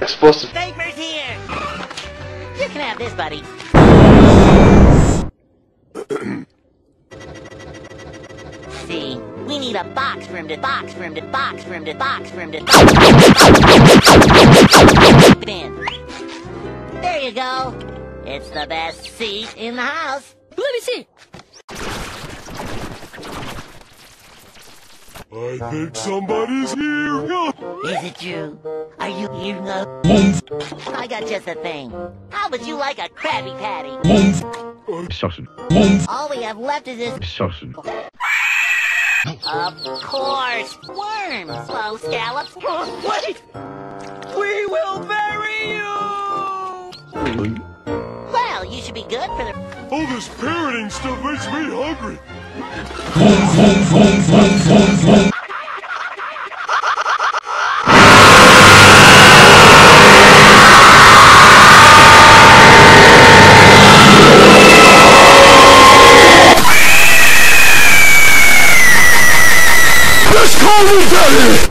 supposed to... Vapors here! You can have this, buddy. See, we need a box for him to in. There you go. It's the best seat in the house. Let me see. I think somebody's here. Is it you? Are you here now? I got just a thing. How would you like a Krabby Patty? Sausage. All we have left is this. Sausage. Of course, worms. Slow scallops. Wait! We will bury you! Well, you should be good for the... All this parroting stuff makes me hungry. Let's call me daddy!